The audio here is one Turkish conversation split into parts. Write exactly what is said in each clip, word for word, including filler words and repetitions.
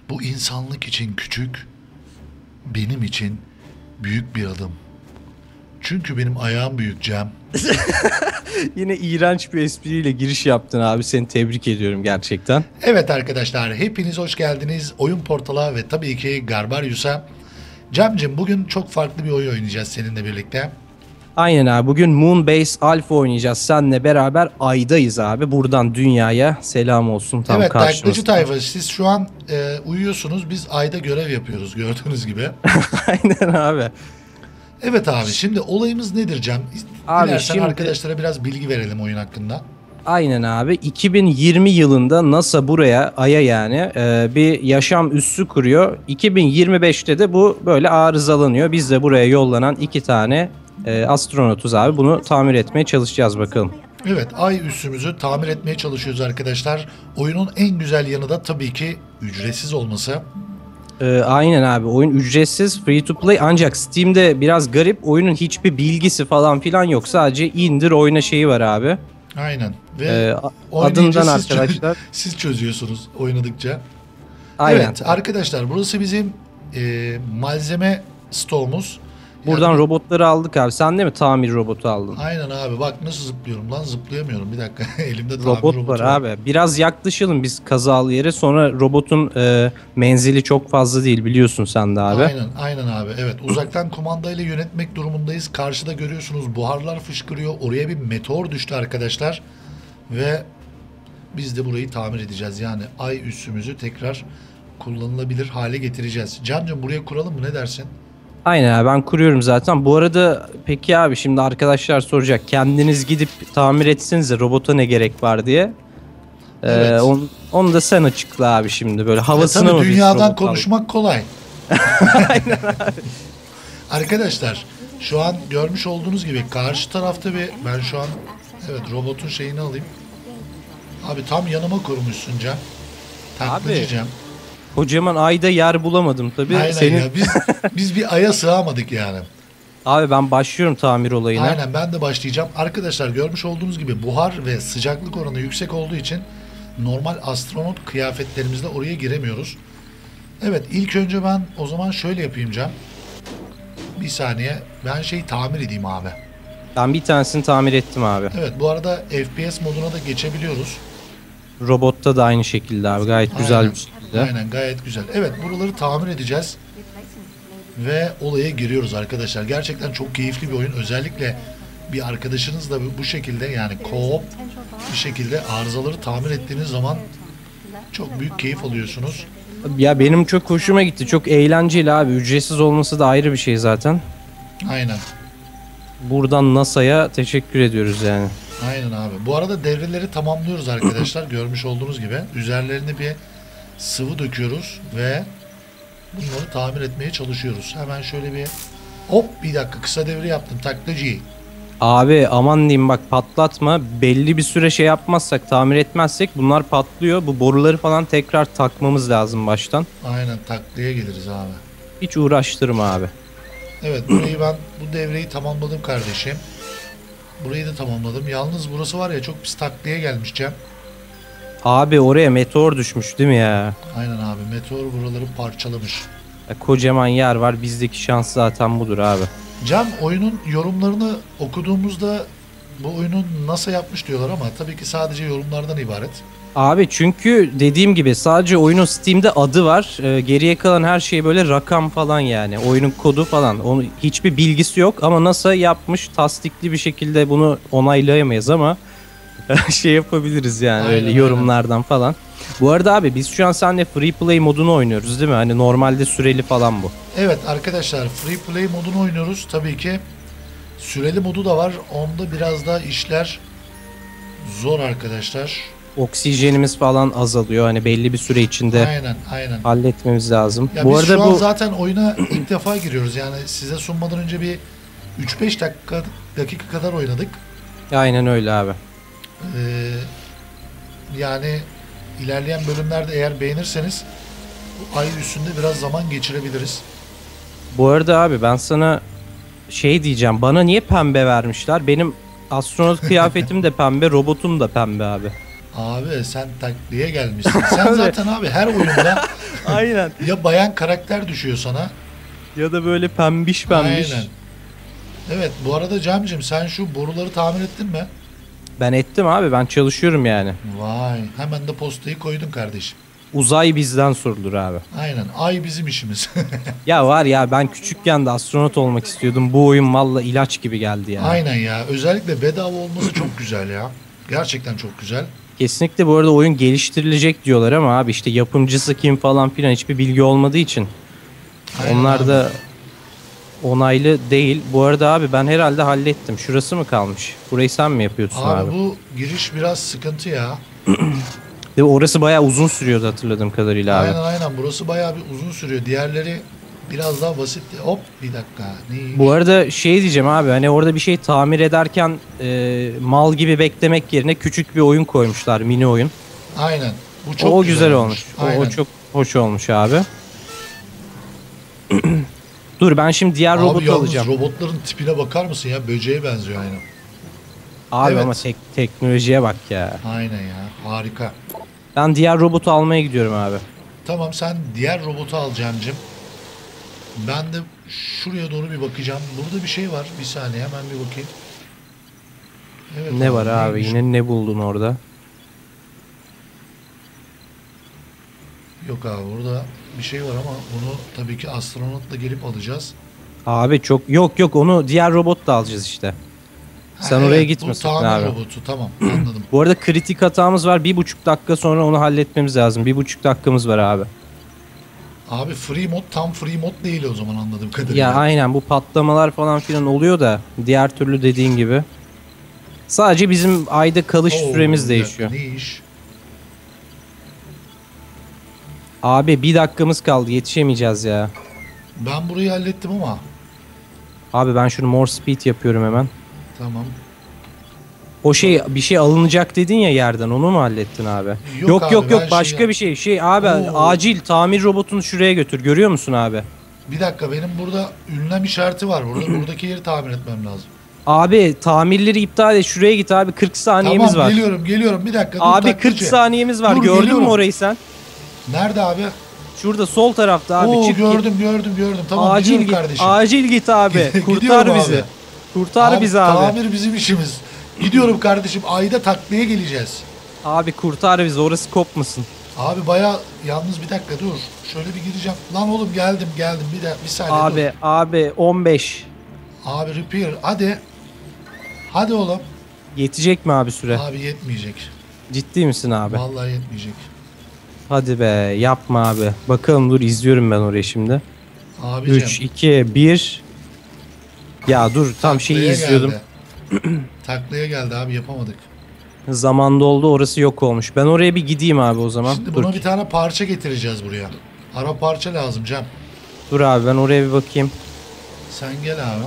Bu insanlık için küçük, benim için büyük bir adım. Çünkü benim ayağım büyük Cem. Yine iğrenç bir espriyle giriş yaptın abi. Seni tebrik ediyorum gerçekten. Evet arkadaşlar, hepiniz hoş geldiniz Oyun Portal'a ve tabii ki Garbarius'a. Cem'cim, bugün çok farklı bir oyun oynayacağız seninle birlikte. Aynen abi. Bugün Moonbase Alpha oynayacağız. Seninle beraber Ay'dayız abi. Buradan dünyaya selam olsun tam evet, karşımızda. taklacı tayfa, siz şu an e, uyuyorsunuz, biz Ay'da görev yapıyoruz gördüğünüz gibi. Aynen abi. Evet abi, şimdi olayımız nedir Cem? Abi Dilersen şimdi- arkadaşlara biraz bilgi verelim oyun hakkında. Aynen abi. iki bin yirmi yılında NASA buraya Ay'a yani e, bir yaşam üssü kuruyor. iki bin yirmi beşte de bu böyle arızalanıyor. Biz de buraya yollanan iki tane e, astronotuz abi. Bunu tamir etmeye çalışacağız bakalım. Evet, Ay üssümüzü tamir etmeye çalışıyoruz arkadaşlar. Oyunun en güzel yanı da tabii ki ücretsiz olması. Ee, aynen abi, oyun ücretsiz, free to play, ancak Steam'de biraz garip, oyunun hiçbir bilgisi falan filan yok, sadece indir oyna şeyi var abi. Aynen. Ve Ee, oynayınca adından siz çö- arkadaşlar. siz çözüyorsunuz oynadıkça. Aynen. Evet arkadaşlar, burası bizim e, malzeme stoğumuz. Buradan Yani- robotları aldık abi. Sen de mi tamir robotu aldın? Aynen abi, bak nasıl zıplıyorum lan, zıplayamıyorum bir dakika. Elimde tamir Robot robotu var abi. Biraz yaklaşalım biz kazalı yere. Sonra robotun e, menzili çok fazla değil, biliyorsun sen de abi. Aynen aynen abi, evet, uzaktan kumandayla yönetmek durumundayız. Karşıda görüyorsunuz buharlar fışkırıyor. Oraya bir meteor düştü arkadaşlar. Ve biz de burayı tamir edeceğiz. Yani ay üssümüzü tekrar kullanılabilir hale getireceğiz. Can'cığım, buraya kuralım mı, ne dersin? Aynen abi, ben kuruyorum zaten. Bu arada peki abi, şimdi arkadaşlar soracak. Kendiniz gidip tamir etsenize robota ne gerek var diye. Ee, Evet. on- onu da sen açıkla abi şimdi, böyle E havasına tabii, mı biz dünyadan robot konuşmak kolay. Arkadaşlar, şu an görmüş olduğunuz gibi karşı tarafta bir, ben şu an evet robotun şeyini alayım. Abi tam yanıma kurmuşsun Cem. Taklacı Abi, Cem. aldık? Kocaman ayda yer bulamadım tabii. Aynen Senin... ya, biz biz bir aya sığamadık yani. Abi ben başlıyorum tamir olayına. Aynen, ben de başlayacağım. Arkadaşlar, görmüş olduğunuz gibi buhar ve sıcaklık oranı yüksek olduğu için normal astronot kıyafetlerimizle oraya giremiyoruz. Evet, ilk önce ben o zaman şöyle yapayım Cem. Bir saniye, ben şey tamir edeyim abi. Ben bir tanesini tamir ettim abi. Evet, bu arada F P S moduna da geçebiliyoruz. Robotta da aynı şekilde abi, gayet güzel Aynen, bir şekilde. Aynen, gayet güzel. Evet, buraları tamir edeceğiz. Ve olaya giriyoruz arkadaşlar. Gerçekten çok keyifli bir oyun. Özellikle bir arkadaşınızla bu şekilde, yani co-op bir şekilde arızaları tamir ettiğiniz zaman çok büyük keyif alıyorsunuz. Ya benim çok hoşuma gitti. Çok eğlenceli abi. Ücretsiz olması da ayrı bir şey zaten. Aynen. Buradan NASA'ya teşekkür ediyoruz yani. Aynen abi. Bu arada devreleri tamamlıyoruz arkadaşlar. Görmüş olduğunuz gibi. Üzerlerine bir sıvı döküyoruz ve bunları tamir etmeye çalışıyoruz. Hemen şöyle bir hop, bir dakika, kısa devre yaptım taklacıyı. Abi aman diyeyim bak, patlatma. Belli bir süre şey yapmazsak, tamir etmezsek bunlar patlıyor. Bu boruları falan tekrar takmamız lazım baştan. Aynen, taklaya geliriz abi. Hiç uğraştırma abi. Evet, burayı ben bu devreyi tamamladım kardeşim. Burayı da tamamladım. Yalnız burası var ya, çok pis taklaya gelmiş Cem. Abi oraya meteor düşmüş değil mi ya? Aynen abi, meteor buraları parçalamış. Ya kocaman yer var. Bizdeki şans zaten budur abi. Cem, oyunun yorumlarını okuduğumuzda bu oyunun NASA yapmış diyorlar ama tabii ki sadece yorumlardan ibaret. Abi çünkü dediğim gibi sadece oyunun Steam'de adı var. Ee, geriye kalan her şey böyle rakam falan yani. Oyunun kodu falan. Onun hiçbir bilgisi yok ama NASA yapmış. Tasdikli bir şekilde bunu onaylayamayız ama şey yapabiliriz yani, Aynen, öyle aynen. yorumlardan falan. Bu arada abi biz şu an seninle free play modunu oynuyoruz değil mi? Hani normalde süreli falan bu. Evet arkadaşlar, free play modunu oynuyoruz. Tabii ki süreli modu da var. Onda biraz da işler zor arkadaşlar. Oksijenimiz falan azalıyor. Hani belli bir süre içinde Aynen aynen. halletmemiz lazım. Ya bu biz arada şu an bu zaten oyuna ilk defa giriyoruz. Yani size sunmadan önce bir üç beş dakika dakika kadar oynadık. aynen öyle abi. Ee, yani ilerleyen bölümlerde eğer beğenirseniz bu ay üstünde biraz zaman geçirebiliriz. Bu arada abi ben sana şey diyeceğim. Bana niye pembe vermişler? Benim astronot kıyafetim de pembe, robotum da pembe abi. Abi sen takliye gelmişsin. Sen zaten abi her oyunda Aynen. Ya bayan karakter düşüyor sana. Ya da böyle pembiş pembiş. Aynen. Evet, bu arada Cem'cim sen şu boruları tamir ettin mi? Ben ettim abi, ben çalışıyorum yani. Vay, hemen de postayı koydun kardeşim. Uzay bizden sorulur abi. Aynen, ay bizim işimiz. Ya var ya, ben küçükken de astronot olmak istiyordum. Bu oyun valla ilaç gibi geldi ya. Aynen ya, özellikle bedava olması çok güzel ya. Gerçekten çok güzel. Kesinlikle. Bu arada oyun geliştirilecek diyorlar ama abi işte yapımcısı kim falan filan hiçbir bilgi olmadığı için Aynen onlar abi. da onaylı değil. Bu arada abi ben herhalde hallettim. Şurası mı kalmış? Burayı sen mi yapıyorsun Abi, abi? bu giriş biraz sıkıntı ya. Ve orası bayağı uzun sürüyordu hatırladığım kadarıyla abi. Aynen aynen, burası bayağı bir uzun sürüyor. Diğerleri biraz daha basit. Hop bir dakika. Neymiş? Bu arada şey diyeceğim abi, hani orada bir şey tamir ederken e, mal gibi beklemek yerine küçük bir oyun koymuşlar, mini oyun. Aynen. Bu çok o güzel olmuş. O, Aynen. o çok hoş olmuş abi. Dur ben şimdi diğer Abi robotu yalnız alacağım. robotların tipine bakar mısın ya? Böceğe benziyor aynen. Abi Evet. ama tek, teknolojiye bak ya. Aynen ya. Harika. Ben diğer robotu almaya gidiyorum abi. Tamam, sen diğer robotu al Cem'cim. Ben de şuraya doğru bir bakacağım. Burada bir şey var. Bir saniye hemen bir bakayım. Evet, Ne var abi? neymiş? Yine ne buldun orada? Yok abi, burada bir şey var ama bunu tabii ki astronotla gelip alacağız. Abi çok yok yok, onu diğer robotla alacağız işte. Sen Ha, oraya evet, gitme bu sakın tamir abi. robotu, tamam anladım. Bu arada kritik hatamız var. Bir buçuk dakika sonra onu halletmemiz lazım. Bir buçuk dakikamız var abi. Abi free mod tam free mod değil o zaman anladığım kadarıyla. Ya aynen, bu patlamalar falan filan oluyor da diğer türlü dediğin gibi. Sadece bizim ayda kalış Oo, süremiz bir dakika, değişiyor. Ne iş? Abi bir dakikamız kaldı, yetişemeyeceğiz ya. Ben burayı hallettim ama. Abi ben şunu more speed yapıyorum hemen. Tamam. O şey, bir şey alınacak dedin ya yerden, onu mu hallettin abi? Yok Yok abi, yok yok, ben başka şey- bir şey. Şey abi, Oo. acil tamir robotunu şuraya götür. Görüyor musun abi? Bir dakika, benim burada ünlem işareti var. Burada buradaki yeri tamir etmem lazım. Abi tamirleri iptal et, şuraya git abi, kırk saniyemiz Tamam var. geliyorum geliyorum bir dakika. Dur, Abi taklacı. kırk saniyemiz var. Dur, Gördün geliyorum. mü orayı sen? Nerede abi? Şurada sol tarafta abi. Oo, çık git. gördüm gördüm gördüm. Tamam Acil gidiyorum git. kardeşim. Acil git abi. Gidiyorum Kurtar bizi. abi. Kurtar Abi, bizi abi. Tamir bizim işimiz. Gidiyorum kardeşim. Ayda taklaya geleceğiz. Abi kurtar bizi. Orası kopmasın. Abi baya yalnız bir dakika dur. Şöyle bir gireceğim. Lan oğlum geldim geldim. Bir de bir saniye Abi dur. abi on beş. Abi repair. Hadi. Hadi oğlum. Yetecek mi abi süre? Abi yetmeyecek. Ciddi misin abi? Vallahi yetmeyecek. Hadi be, yapma abi. Bakalım, dur izliyorum ben orayı şimdi. Abicim. üç, iki, bir. Ya dur, tam şeyi taklaya izliyordum. geldi. Taklaya geldi abi, yapamadık. Zaman doldu, orası yok olmuş. Ben oraya bir gideyim abi o zaman. Şimdi Dur. buna bir tane parça getireceğiz buraya. Ara parça lazım Cem. Dur abi, ben oraya bir bakayım. Sen gel abi.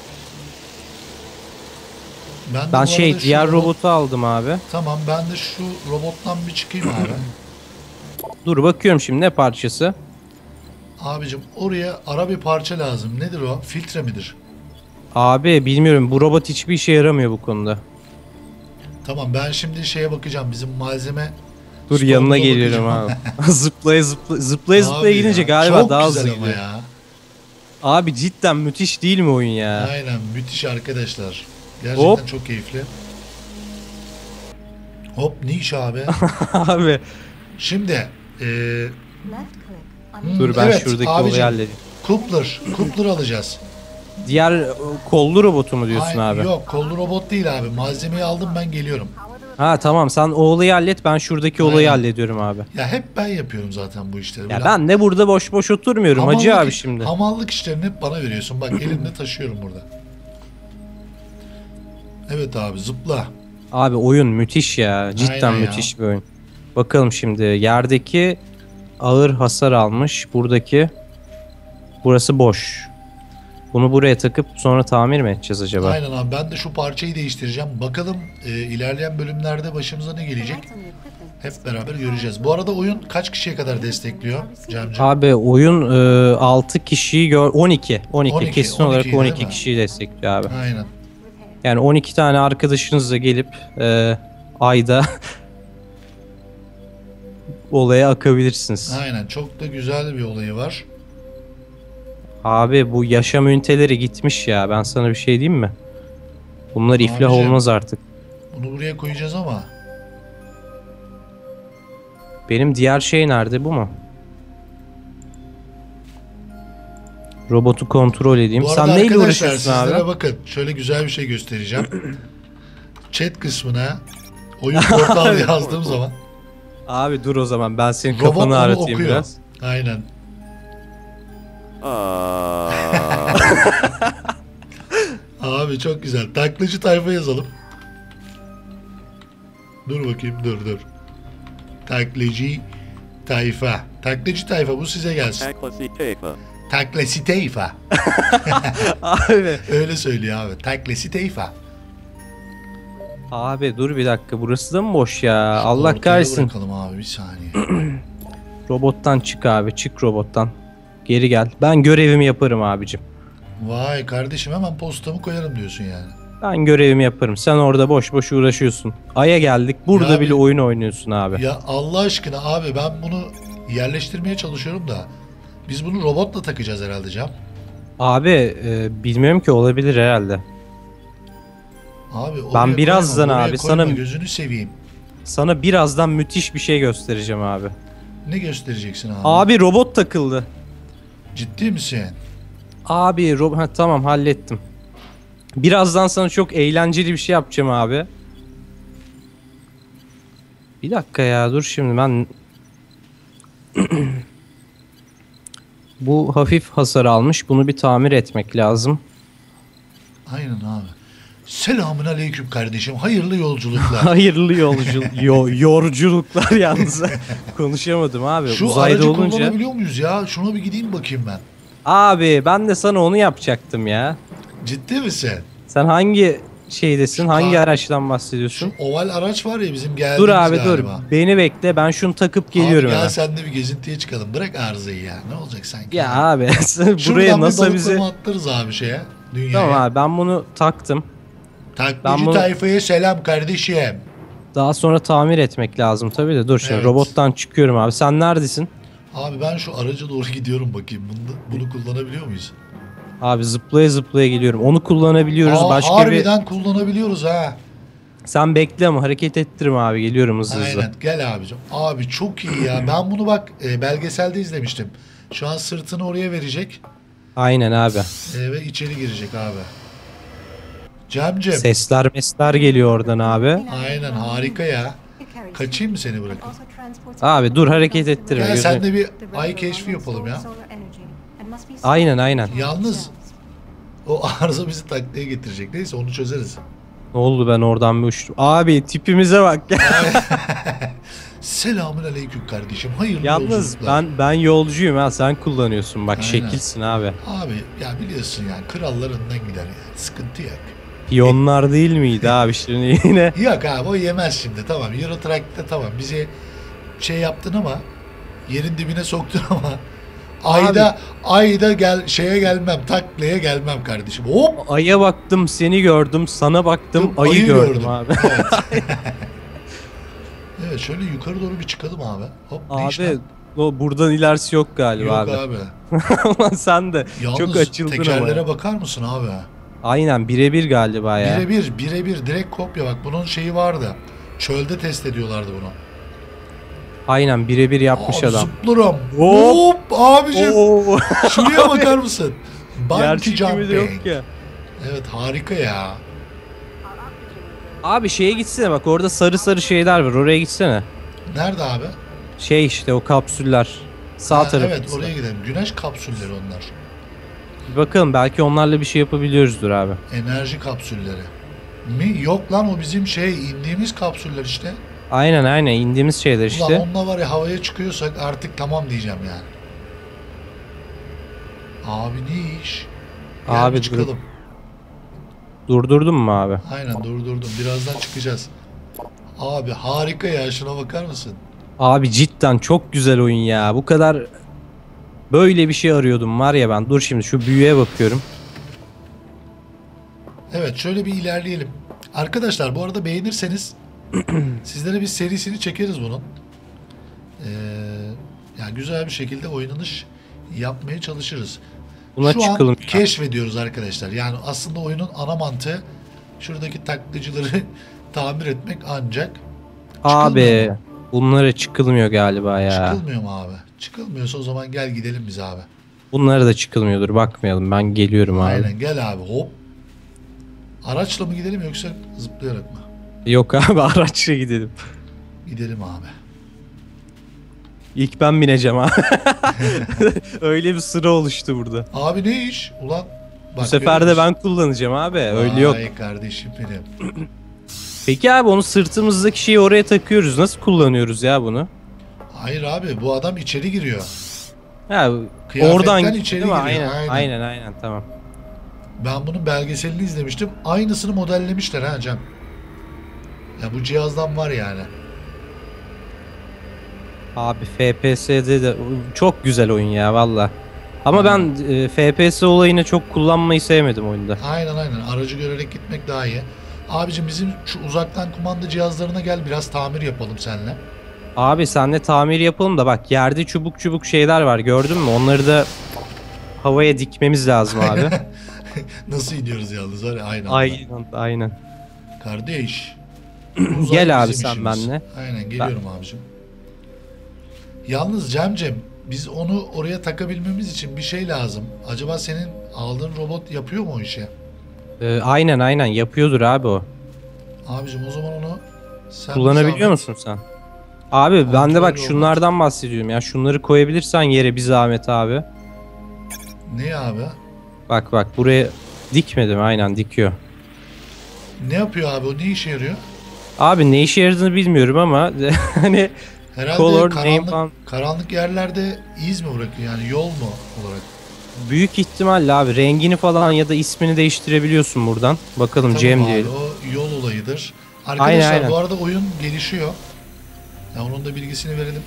Ben, de Ben bu şey arada şu diğer robot- robotu aldım abi. Tamam, ben de şu robottan bir çıkayım abi. Dur bakıyorum şimdi, ne parçası? Abicim oraya ara bir parça lazım. Nedir o? Filtre midir? Abi bilmiyorum, bu robot hiçbir işe yaramıyor bu konuda. Tamam, ben şimdi şeye bakacağım. Bizim malzeme Dur stoğumuza yanına geliyorum bakacağım. abi. zıplaya zıplaya zıplaya zıplaya Abi gidince ya, galiba çok daha güzel hızlı ama gidiyor. ya. Abi cidden müthiş değil mi oyun ya? Aynen, müthiş arkadaşlar. Gerçekten Hop. çok keyifli. Hop niş abi. Abi Şimdi eee Left click on dur ben evet, şuradaki abicim. olayı halledeyim. Coupler. Coupler alacağız. Diğer e, kollu robotu mu diyorsun Ay, abi? Yok, kollu robot değil abi. Malzemeyi aldım, ben geliyorum. Ha tamam, sen o olayı hallet, ben şuradaki olayı Aynen. hallediyorum abi. Ya hep ben yapıyorum zaten bu işleri. Ya Böyle ben de burada boş boş oturmuyorum hacı hamallık- abi şimdi. Hamallık işlerini hep bana veriyorsun. Bak elimde taşıyorum burada. Evet abi, zıpla. Abi oyun müthiş ya. Cidden Aynen ya. müthiş bir oyun. Bakalım şimdi, yerdeki ağır hasar almış. Buradaki burası boş. Bunu buraya takıp sonra tamir mi edeceğiz acaba? Aynen abi, ben de şu parçayı değiştireceğim. Bakalım e, ilerleyen bölümlerde başımıza ne gelecek? Connect on the equipment. Hep beraber göreceğiz. Bu arada oyun kaç kişiye kadar destekliyor Cemciğim? Abi oyun e, altı kişiyi gör on iki on iki, on iki, kesin on olarak iki on değil iki mi? kişiyi destekliyor abi. Aynen. Yani on iki tane arkadaşınızla gelip e, ayda olaya akabilirsiniz. Aynen, çok da güzel bir olayı var. Abi bu yaşam üniteleri gitmiş ya. Ben sana bir şey diyeyim mi? Bunlar iflah Abicim. olmaz artık. Bunu buraya koyacağız ama. Benim diğer şey nerede, bu mu? Robotu kontrol edeyim. Bu Sen arada neyle arkadaşlar uğraşıyorsun sizlere abi? bakın. Şöyle güzel bir şey göstereceğim. Chat kısmına oyun portal yazdığım zaman Abi dur o zaman ben senin robot kafanı onu aratayım okuyor. biraz. Aynen. Abi çok güzel. Taklacı tayfa yazalım. Dur bakayım, dur dur. Taklacı tayfa. Taklacı tayfa, bu size gelsin. Taklacı tayfa. Abi. Öyle söylüyor abi. Taklacı tayfa. Abi dur bir dakika, burası da mı boş ya? Allah Ortaya kahretsin. bırakalım abi, bir saniye. Robottan çık abi, çık robottan. Geri gel. Ben görevimi yaparım abicim. Vay kardeşim, hemen postamı koyarım diyorsun yani. Ben görevimi yaparım. Sen orada boş boş uğraşıyorsun. Ay'a geldik. Burada Ya bile abi- oyun oynuyorsun abi. Ya Allah aşkına abi, ben bunu yerleştirmeye çalışıyorum da biz bunu robotla takacağız herhalde Cam. Abi e, bilmiyorum ki, olabilir herhalde. Abi oraya Ben birazdan koyma, oraya abi koyma, sana- gözünü seveyim. Sana birazdan müthiş bir şey göstereceğim abi. Ne göstereceksin abi? Abi robot takıldı. Ciddi misin? Abi ro ha, tamam hallettim. Birazdan sana çok eğlenceli bir şey yapacağım abi. Bir dakika ya, dur şimdi ben... Bu hafif hasar almış. Bunu bir tamir etmek lazım. Aynen abi. Selamun aleyküm kardeşim. Hayırlı yolculuklar. Hayırlı yolcu yo yorculuklar yalnız. Konuşamadım abi. Şu Uzayda aracı olunca. kullanabiliyor muyuz ya? Şuna bir gideyim bakayım ben. Abi ben de sana onu yapacaktım ya. Ciddi misin? Sen hangi şeydesin? Şu Hangi an- araçtan Şu bahsediyorsun? oval araç var ya bizim geldiğimiz Dur abi dur. galiba. Beni bekle. Ben şunu takıp geliyorum Abi gel hemen. sen de bir gezintiye çıkalım. Bırak arızayı ya. Ne olacak sanki? Ya abi sen Şuradan buraya bir nasıl bizi... balıklama atlarız abi şeye. Dünyaya. Tamam abi ben bunu taktım. Taklacı Ben bunu- tayfaya selam kardeşim. Daha sonra tamir etmek lazım tabii de. Dur şimdi Evet. robottan çıkıyorum abi. Sen neredesin? Abi ben şu araca doğru gidiyorum bakayım. Bunu, bunu kullanabiliyor muyuz? Abi zıplaya zıplaya geliyorum. Onu kullanabiliyoruz. Aa, Başka harbiden kullanabiliyoruz ha. bir... Sen bekle ama hareket ettirme abi. Geliyorum hızlı hızlı. Aynen, gel abicim. Abi çok iyi ya. Ben bunu bak e, belgeselde izlemiştim. Şu an sırtını oraya verecek Aynen abi. e, ve içeri girecek abi. Cemcem. Sesler mesler geliyor oradan abi. Aynen, harika ya. Kaçayım mı seni bırakıp? Abi dur, hareket ettirme. Gel gözünü- sen de bir ay keşfi yapalım ya. Aynen aynen. Yalnız o arıza bizi taklaya getirecek. Neyse onu çözeriz. Ne oldu, ben oradan bir uçtum. Abi tipimize bak. Selamun aleyküm kardeşim. Hayırlı Yalnız yolculuklar. ben ben yolcuyum ha, sen kullanıyorsun. Bak Aynen. şekilsin abi. Abi ya biliyorsun yani, krallar önden gider yani. Sıkıntı yok. Piyonlar değil miydi abi şimdi yine? Yok abi, o yemez şimdi. Tamam, Euro Truck'ta tamam bizi şey yaptın ama, yerin dibine soktun ama ayda ayda gel şeye gelmem, taklaya gelmem kardeşim. Hop. Ay'a baktım, seni gördüm, sana baktım, ayı, Ayı gördüm, gördüm. abi. Evet. Evet, şöyle yukarı doğru bir çıkalım abi. Hop. ne iş Abi lan? o buradan ilerisi yok galiba Yok abi. abi. Ulan sen de Yalnız çok açıldın ama. tekerlere bakar mısın abi? Aynen birebir galiba ya. Birebir, birebir direkt kopya bak. Bunun şeyi vardı. Çölde test ediyorlardı bunu. Aynen birebir yapmış Abi adam. zıplarım. Hop. Hop abicim. Oo. Şuraya bakar mısın? Bungee Gerçek gibi de yok jumping. ya. Evet, harika ya. Abi şeye gitsene, bak orada sarı sarı şeyler var, oraya gitsene. Nerede abi? Şey işte o kapsüller. Sağ Ha, tarafı. evet, oraya gidelim. Güneş kapsülleri onlar. Bir bakalım, belki onlarla bir şey yapabiliyoruzdur abi. Enerji kapsülleri. Mi? Yok lan, o bizim şey indiğimiz kapsüller işte. Aynen aynen indiğimiz şeyler işte. Ulan onunla var ya, havaya çıkıyorsak artık tamam diyeceğim yani. Abi ne iş? Gel Abi bir çıkalım. dur- Durdurdun mu abi? Aynen, durdurdum. Birazdan çıkacağız. Abi harika ya, şuna bakar mısın? Abi cidden çok güzel oyun ya. Bu kadar böyle bir şey arıyordum var ya ben. Dur şimdi şu büyüye bakıyorum. Evet, şöyle bir ilerleyelim. Arkadaşlar bu arada beğenirseniz sizlere bir serisini çekeriz bunun. Ee, yani güzel bir şekilde oynanış yapmaya çalışırız. Buna Şu an çıkalım. keşfediyoruz arkadaşlar. Yani aslında oyunun ana mantığı şuradaki taklacıları tamir etmek ancak. Abi Çıkılmıyor mu? bunlara çıkılmıyor galiba ya. Çıkılmıyor mu abi? Çıkılmıyorsa o zaman gel gidelim biz abi. Bunlara da çıkılmıyordur. Bakmayalım. Ben geliyorum abi. Aynen gel abi hop. Araçla mı gidelim yoksa zıplayarak mı? Yok abi araçla gidelim. Gidelim abi. İlk ben bineceğim abi. Öyle bir sıra oluştu burada. Abi ne iş? Ulan Bu bak, sefer görüyor de musun? ben kullanacağım abi. Öyle yok. Vay kardeşim benim. Peki abi onu sırtımızdaki şeyi oraya takıyoruz. Nasıl kullanıyoruz ya bunu? Hayır abi bu adam içeri giriyor. Ha, Kıyafetten oradan gitti içeri değil mi? giriyor, Aynen, aynen. aynen aynen tamam. Ben bunun belgeselini izlemiştim. Aynısını modellemişler ha Cem. Ya bu cihazdan var yani. Abi F P S'de de çok güzel oyun ya valla. Ama ben e, F P S olayını çok kullanmayı sevmedim oyunda. Aynen aynen. Aracı görerek gitmek daha iyi. Abicim bizim şu uzaktan kumanda cihazlarına gel biraz tamir yapalım seninle. Abi senle tamir yapalım da bak yerde çubuk çubuk şeyler var gördün mü? Onları da havaya dikmemiz lazım abi. Nasıl iniyoruz yalnız var ya aynen. Aynen aynen. Kardeş. Gel abi bizim sen işimiz. benle. Aynen geliyorum abicim. Yalnız Cemcem biz onu oraya takabilmemiz için bir şey lazım. Acaba senin aldığın robot yapıyor mu o işi? Ee, aynen aynen yapıyordur abi o. Abicim o zaman onu sen Kullanabiliyor bir zahmet- musun sen? Abi ben de bak Kontrol şunlardan bahsediyorum ya. Şunları koyabilirsen yere bir zahmet abi. Ne abi? Bak bak buraya dikmedim aynen dikiyor. Ne yapıyor abi o ne işe yarıyor? Abi ne işe yaradığını bilmiyorum ama hani Herhalde Color, name karanlık, falan. karanlık yerlerde iz mi bırakıyor yani yol mu olarak? büyük ihtimalle abi rengini falan ya da ismini değiştirebiliyorsun buradan. Bakalım Tamam Cem abi, diyelim. o yol olayıdır. Arkadaşlar aynen. bu arada oyun gelişiyor. Ya onun da bilgisini verelim.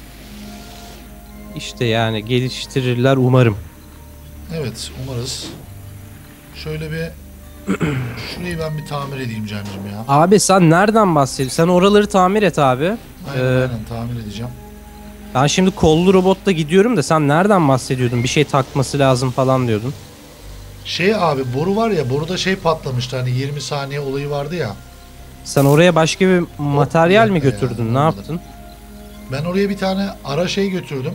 İşte yani geliştirirler umarım. Evet umarız. Şöyle bir şurayı ben bir tamir edeyim Cem'cim ya. Abi sen nereden bahsediyorsun? Sen oraları tamir et abi. Aynen Ee, aynen tamir edeceğim. Ben şimdi kollu robotla gidiyorum da sen nereden bahsediyordun? Bir şey takması lazım falan diyordun. Şey abi boru var ya boruda şey patlamıştı hani yirmi saniye olayı vardı ya. Sen oraya başka bir materyal mi dakika ya, götürdün? Ne olmadı. yaptın? Ben oraya bir tane ara şey götürdüm.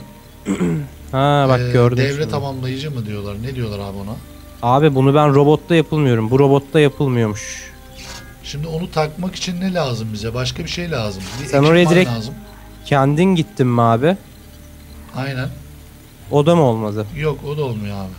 Ha bak Ee, gördüm. Devre şimdi. tamamlayıcı mı diyorlar? Ne diyorlar abi ona? Abi bunu ben robotta yapılmıyorum. Bu robotta yapılmıyormuş. Şimdi onu takmak için ne lazım bize? Başka bir şey lazım. Bir Sen oraya ekipman direkt- lazım. Kendin gittin mi abi? Aynen. O da mı olmadı? Yok o da olmuyor abi.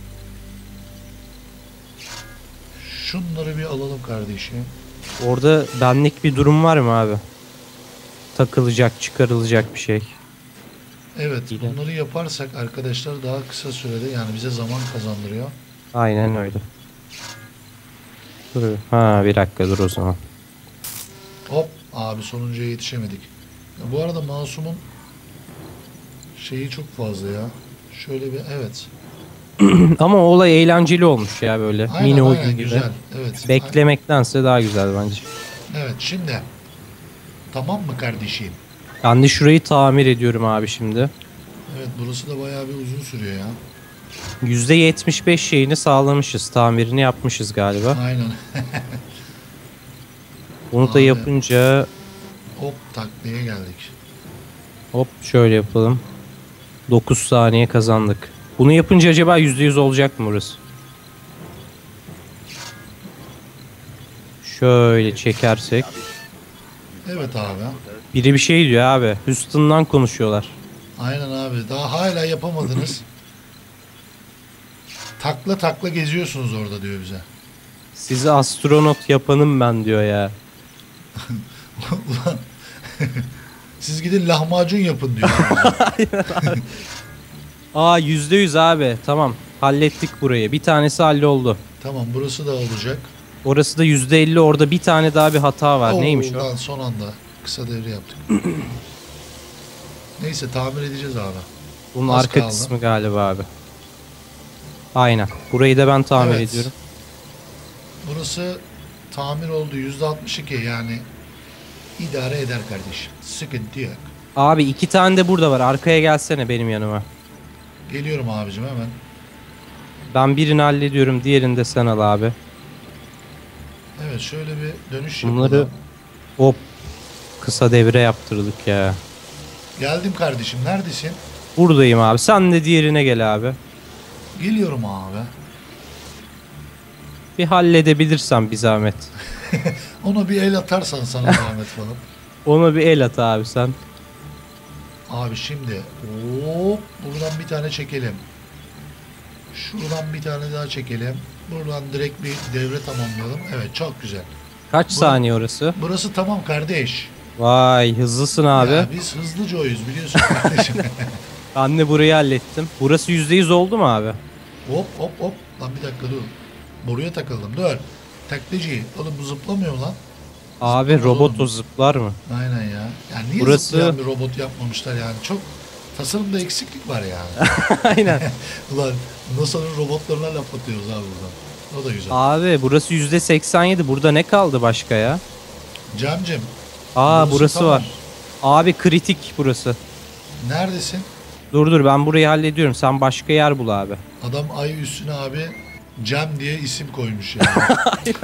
Şunları bir alalım kardeşim. Orada benlik bir durum var mı abi? Takılacak, çıkarılacak bir şey. Evet İyi. bunları yaparsak arkadaşlar daha kısa sürede yani bize zaman kazandırıyor. Aynen öyle. Dur. Ha bir dakika dur o zaman. Hop abi sonuncuya yetişemedik. Ya bu arada Masum'un şeyi çok fazla ya. Şöyle bir evet. Ama o olay eğlenceli olmuş ya böyle. Aynen Mini oyun aynen gibi. güzel. Evet. Beklemektense daha güzel bence. Evet şimdi. Tamam mı kardeşim? Ben de şurayı tamir ediyorum abi şimdi. Evet burası da bayağı bir uzun sürüyor ya. yüzde yetmiş beş şeyini sağlamışız. Tamirini yapmışız galiba. Aynen. Bunu da Abi. yapınca Hop taklaya geldik. hop şöyle yapalım. dokuz saniye kazandık. Bunu yapınca acaba yüzde yüz olacak mı burası? Şöyle çekersek. Evet abi. Biri bir şey diyor abi. Houston'dan konuşuyorlar. Aynen abi. Daha hala yapamadınız. Takla takla geziyorsunuz orada diyor bize. Sizi astronot yapanım ben diyor ya. Ulan siz gidin lahmacun yapın diyor. bize. Aa yüzde yüz abi. Tamam. Hallettik burayı. Bir tanesi halloldu. Tamam burası da olacak. Orası da yüzde elli. Orada bir tane daha bir hata var. Oo, Neymiş o? lan son anda kısa devre yaptık. Neyse tamir edeceğiz abi. Bunun Az arka kaldı. kısmı galiba abi. Aynen. Burayı da ben tamir Evet. ediyorum. Burası tamir oldu yüzde altmış iki yani idare eder kardeşim. Sıkıntı yok. Abi iki tane de burada var. Arkaya gelsene benim yanıma. Geliyorum abicim hemen. Ben birini hallediyorum. Diğerini de sen al abi. Evet şöyle bir dönüş Bunları yapalım. hop kısa devre yaptırdık ya. Geldim kardeşim, neredesin? Buradayım abi. Sen de diğerine gel abi. Geliyorum abi. Bir halledebilirsen bir zahmet. Ona bir el atarsan sana zahmet falan. Ona bir el at abi sen. Abi şimdi hop buradan bir tane çekelim. Şuradan bir tane daha çekelim. Buradan direkt bir devre tamamlayalım. Evet çok güzel. Kaç Bu- saniye orası? Burası tamam kardeş. Vay hızlısın abi. Ya biz hızlıca oyuz biliyorsun kardeşim. Ben de burayı hallettim. Burası yüzde yüz oldu mu abi? Hop hop hop. Lan bir dakika dur. Boruya takıldım. Dur. Taklacı. Oğlum bu zıplamıyor mu lan? Abi Zıplamaz robot oğlum. o zıplar mı? Aynen ya. Yani niye Burası- zıplayan bir robot yapmamışlar yani? Çok tasarımda eksiklik var yani. Aynen. Ulan NASA'nın robotlarına laf atıyoruz abi buradan. O da güzel. Abi burası yüzde seksen yedi. Burada ne kaldı başka ya? Cemcim. Aa burası burası tamam. var. Abi kritik burası. Neredesin? Dur dur ben burayı hallediyorum. Sen başka yer bul abi. Adam ay üstüne abi Cem diye isim koymuş yani.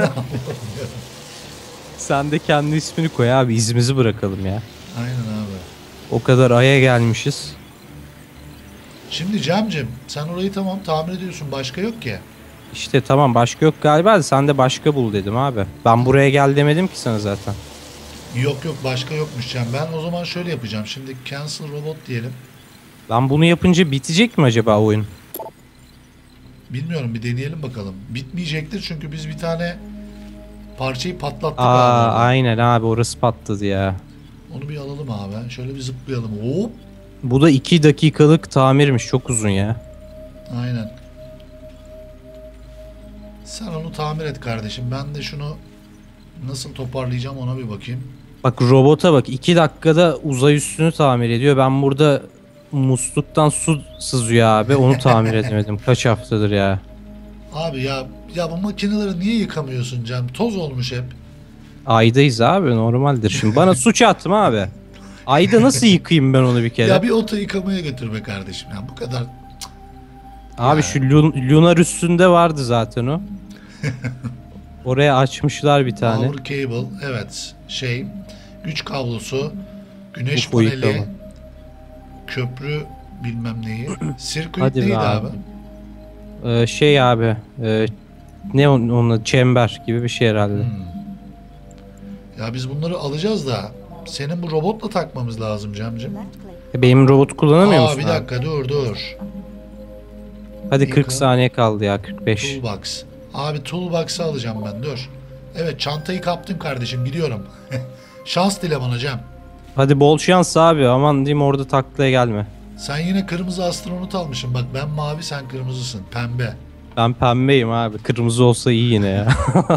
Sen de kendi ismini koy abi. İzimizi bırakalım ya. Aynen abi. O kadar aya gelmişiz. Şimdi Cemcim sen orayı tamam tamir ediyorsun. Başka yok ki. İşte tamam başka yok galiba da sen de başka bul dedim abi. Ben buraya gel demedim ki sana zaten. Yok yok başka yokmuş Cem. Ben o zaman şöyle yapacağım. Şimdi cancel robot diyelim. Ben bunu yapınca bitecek mi acaba oyun? Bilmiyorum bir deneyelim bakalım. Bitmeyecektir çünkü biz bir tane parçayı patlattık Aa abi. orada. aynen abi orası patladı ya. Onu bir alalım abi. Şöyle bir zıplayalım. Hop. Bu da iki dakikalık tamirmiş. Çok uzun ya. Aynen. Sen onu tamir et kardeşim. Ben de şunu nasıl toparlayacağım ona bir bakayım. Bak robota bak iki dakikada uzay üstünü tamir ediyor. Ben burada musluktan su sızıyor abi. Onu tamir edemedim. Kaç haftadır ya. Abi ya ya bu makineleri niye yıkamıyorsun Cem? Toz olmuş hep. Aydayız abi normaldir. Şimdi bana suç attım abi. Ayda nasıl yıkayayım ben onu bir kere? Ya bir oto yıkamaya götür be kardeşim. Ya bu kadar. Abi şu lun- lunar üstünde vardı zaten o. Oraya açmışlar bir tane. Power cable. Evet. Şey. Güç kablosu. Güneş Ufo paneli. yıkama. Köprü bilmem neyi. Circuit Hadi be neydi abi. abi? Ee, şey abi. e, ne on- onun chamber gibi bir şey herhalde. Hmm. Ya biz bunları alacağız da senin bu robotla takmamız lazım Cemcim. Left click. E, Benim robot kullanamıyor Aa musun bir abi? dakika dur dur. Hadi Yıka. kırk saniye kaldı ya kırk beş. Toolbox. Abi toolbox'ı alacağım ben dur. Evet çantayı kaptım kardeşim gidiyorum. Şans dile bana Cem. Hadi bol şans abi aman diyeyim orada taklaya gelme. Sen yine kırmızı astronot almışsın. Bak ben mavi sen kırmızısın. Pembe. Ben pembeyim abi kırmızı olsa iyi yine ya.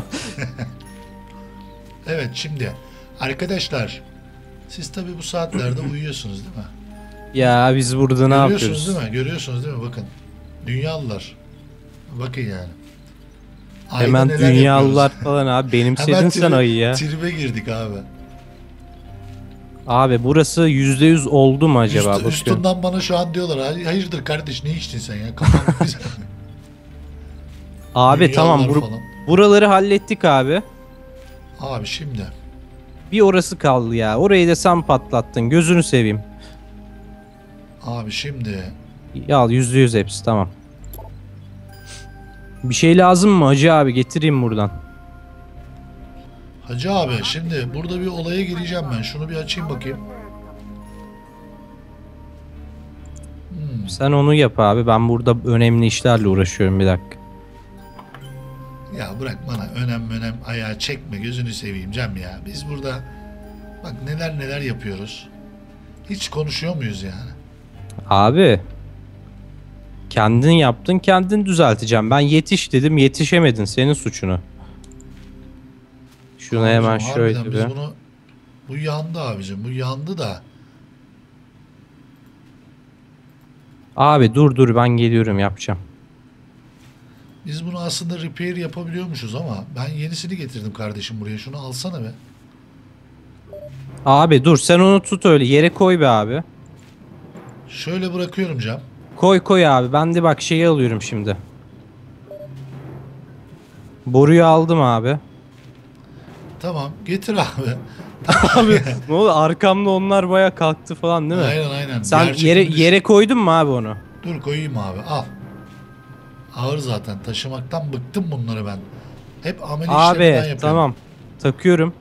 Evet şimdi arkadaşlar siz tabi bu saatlerde uyuyorsunuz değil mi? Ya biz burada ne Görüyorsunuz yapıyoruz? değil mi? Görüyorsunuz değil mi? Bakın. Dünyalılar. Bakın yani. Ayda Hemen neler dünyalılar yapıyoruz. falan abi benimsedin Hemen sen tribe- ayı ya. Tribe girdik abi. Abi burası yüzde yüz oldu mu acaba? Üstü- Bakıyorum. üstünden bana şu an diyorlar. "Hay- Hayırdır kardeş ne içtin sen ya? Kafan güzel." Abi Dünyalılar tamam bur- falan. buraları hallettik abi. Abi şimdi. Bir orası kaldı ya. Orayı da sen patlattın. Gözünü seveyim. Abi şimdi. Ya yüzde yüz hepsi tamam. Bir şey lazım mı Hacı abi? Getireyim buradan. Hacı abi şimdi burada bir olaya gireceğim ben. Şunu bir açayım bakayım. Hmm. Sen onu yap abi. Ben burada önemli işlerle uğraşıyorum bir dakika. Ya bırak bana önem önem ayağı çekme gözünü seveyim Cem ya. Biz burada bak neler neler yapıyoruz. Hiç konuşuyor muyuz yani? Abi. Kendin yaptın, kendin düzelteceğim. Ben yetiş dedim, yetişemedin. Senin suçunu. Şunu Abicim, hemen harbiden şöyle biz bir. bunu bu yandı abicim bu yandı da. Abi dur dur ben geliyorum yapacağım. Biz bunu aslında repair yapabiliyormuşuz ama ben yenisini getirdim kardeşim buraya. Şunu alsana be. Abi dur sen onu tut öyle yere koy be abi. Şöyle bırakıyorum Cem. Koy koy abi. Ben de bak şeyi alıyorum şimdi. Boruyu aldım abi. Tamam getir abi. Abi ne oldu? Arkamda onlar baya kalktı falan değil mi? Aynen aynen. Sen Gerçekten yere düş- yere koydun mu abi onu? Dur koyayım abi al. Ağır zaten taşımaktan bıktım bunları ben. Hep ameli işlerinden Abi yapıyorum. tamam. Takıyorum.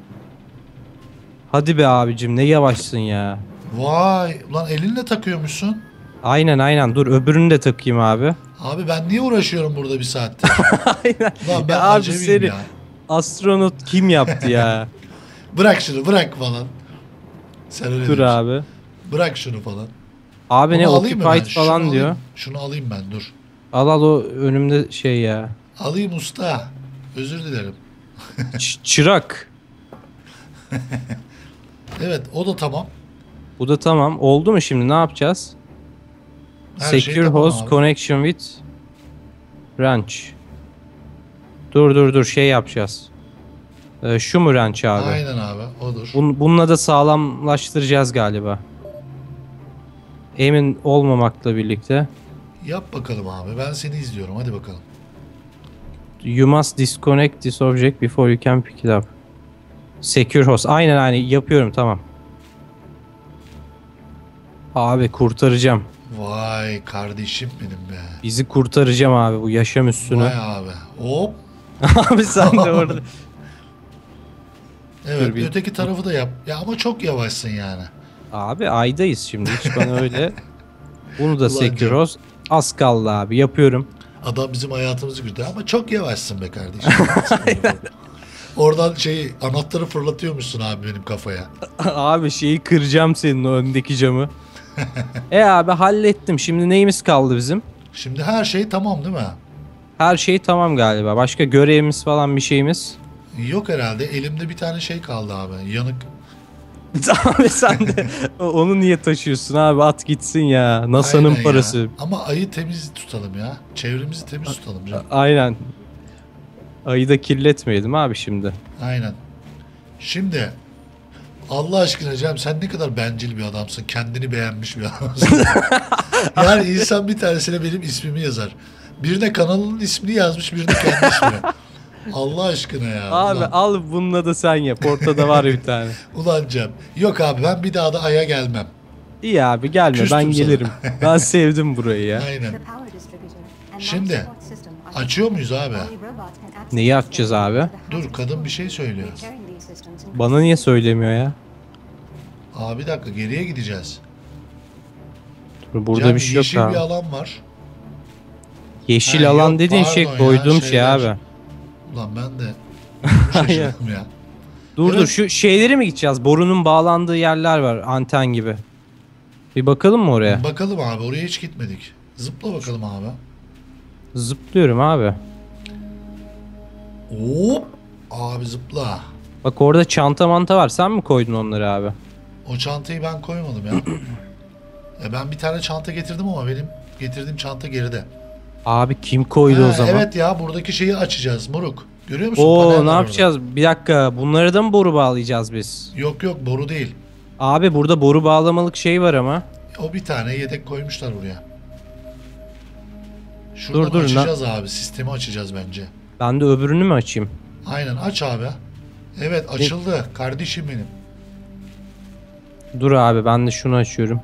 Hadi be abicim ne yavaşsın ya. Vay ulan elinle takıyormuşsun. Aynen aynen dur öbürünü de takayım abi. Abi ben niye uğraşıyorum burada bir saattir? Aynen. Ulan ben Ya abi acemiyim seni ya. astronot kim yaptı ya? Bırak şunu bırak falan. Sen öyle Dur diyorsun. abi. Bırak şunu falan. Abi ne Bunu alayım mı ben? occupied Şunu falan alayım. diyor. Şunu alayım ben dur. Al al o önümde şey ya. Alayım usta. Özür dilerim. Ç- çırak. Evet o da tamam. Bu da tamam. Oldu mu şimdi ne yapacağız? Her şey Secure tamam host abi. connection with ranch. Dur dur dur şey yapacağız. Ee, şu mu ranch abi? Aynen abi odur. Bun, bununla da sağlamlaştıracağız galiba. Emin olmamakla birlikte. Yap bakalım abi ben seni izliyorum hadi bakalım. You must disconnect this object before you can pick it up. Secure host. Aynen aynen yapıyorum tamam. Abi kurtaracağım. Vay kardeşim benim be. Bizi kurtaracağım abi bu yaşam üstüne. Vay abi. Hop. Abi sen de orada. Evet Dur bir- öteki tarafı da yap. Ya ama çok yavaşsın yani. Abi aydayız şimdi hiç bana öyle. Bunu da Ulan secure canım. host. Az kaldı abi yapıyorum. Adam bizim hayatımızı kurtarıyor ama çok yavaşsın be kardeşim. Oradan şeyi anahtarı fırlatıyormuşsun abi benim kafaya. Abi şeyi kıracağım senin o öndeki camı. E abi hallettim. Şimdi neyimiz kaldı bizim? Şimdi her şey tamam değil mi? Her şey tamam galiba. Başka görevimiz falan bir şeyimiz. Yok herhalde. Elimde bir tane şey kaldı abi. Yanık. Abi sen de onu niye taşıyorsun abi at gitsin ya. NASA'nın Aynen ya. parası. Ama ayı temiz tutalım ya. Çevremizi temiz tutalım canım. Aynen. Ayı da kirletmeyelim abi şimdi. Aynen. Şimdi Allah aşkına Cem sen ne kadar bencil bir adamsın. Kendini beğenmiş bir adamsın. Yani insan bir tanesine benim ismimi yazar. Birine kanalının ismini yazmış, birine kendi ismini. Allah aşkına ya. Abi ulan, al bununla da sen yap. Ortada var bir tane. ulan Cem. Yok abi ben bir daha da Ay'a gelmem. İyi abi gelme Küstüm ben sana. gelirim. Ben sevdim burayı ya. Aynen. The power distributor and Şimdi, life support system are Açıyor muyuz abi? only robot can access Neyi the açacağız data abi? to the Dur house kadın bir şey söylüyor. repairing these systems and Bana niye söylemiyor ya? Abi bir dakika geriye gideceğiz. Dur, burada Cem, bir şey yok yeşil abi. bir alan var. Yeşil Ha, alan yok, dediğin şey pardon ya, koyduğum şey şeyler. abi. Ulan ben de bunu şaşırdım ya. Dur Evet. dur şu şeylere mi gideceğiz? Borunun bağlandığı yerler var anten gibi. Bir bakalım mı oraya? Bakalım abi oraya hiç gitmedik. Zıpla bakalım abi. Zıplıyorum abi. Hop. Abi zıpla. Bak orada çanta manta var. Sen mi koydun onları abi? O çantayı ben koymadım ya. e ben bir tane çanta getirdim ama benim getirdiğim çanta geride. Abi kim koydu Ha, o zaman? evet ya buradaki şeyi açacağız moruk. Görüyor musun? Oo Panel ne var yapacağız? Bir dakika. Bunları da mı boru bağlayacağız biz? orada. Yok yok boru değil. Abi burada boru bağlamalık şey var ama. O bir tane yedek koymuşlar buraya. Şuradan Dur, dur, açacağız abi. Sistemi açacağız bence. Ben de öbürünü mü açayım? Aynen aç abi. Evet açıldı. Kardeşim benim. Dur abi ben de şunu açıyorum.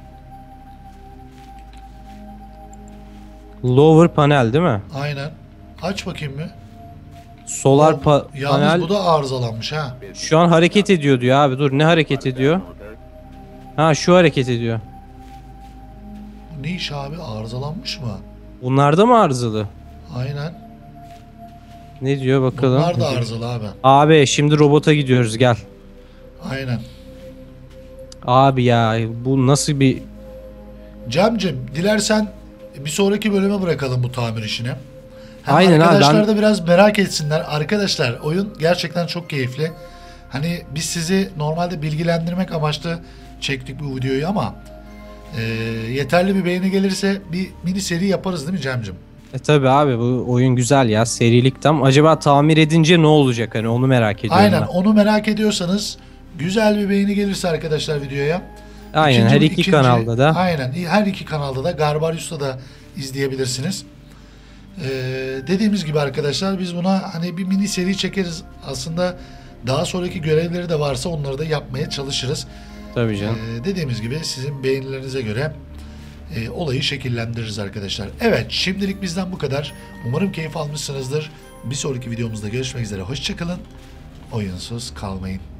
Lower panel değil mi? Aynen. Aç bakayım bir. Solar Ulan, pa- Yalnız panel bu da arızalanmış ha. şu an hareket ediyor diyor abi. Dur ne hareket ediyor? Ha şu hareket ediyor. Bu ne iş abi? Arızalanmış mı? Bunlar da mı arızalı? Aynen. Ne diyor bakalım. Bunlar da arızalı abi. Abi şimdi robota gidiyoruz gel. Aynen. Abi ya bu nasıl bir... Cemcim dilersen bir sonraki bölüme bırakalım bu tamir işini. Hem Aynen abi, arkadaşlar ben- da biraz merak etsinler. Arkadaşlar oyun gerçekten çok keyifli. Hani biz sizi normalde bilgilendirmek amaçlı çektik bu videoyu ama e, yeterli bir beğeni gelirse bir mini seri yaparız değil mi Cemcim? E tabi abi bu oyun güzel ya serilik tam. Acaba tamir edince ne olacak hani onu merak ediyorum Aynen ben. onu merak ediyorsanız Güzel bir beğeni gelirse arkadaşlar videoya. Aynen İkinci- her iki ikinci- kanalda da. Aynen her iki kanalda da Garbarius'ta da izleyebilirsiniz. Ee, dediğimiz gibi arkadaşlar biz buna hani bir mini seri çekeriz. Aslında daha sonraki görevleri de varsa onları da yapmaya çalışırız. Tabii canım. Ee, dediğimiz gibi sizin beğenilerinize göre e, olayı şekillendiririz arkadaşlar. Evet, şimdilik bizden bu kadar. Umarım keyif almışsınızdır. Bir sonraki videomuzda görüşmek üzere. Hoşçakalın. Oyunsuz kalmayın.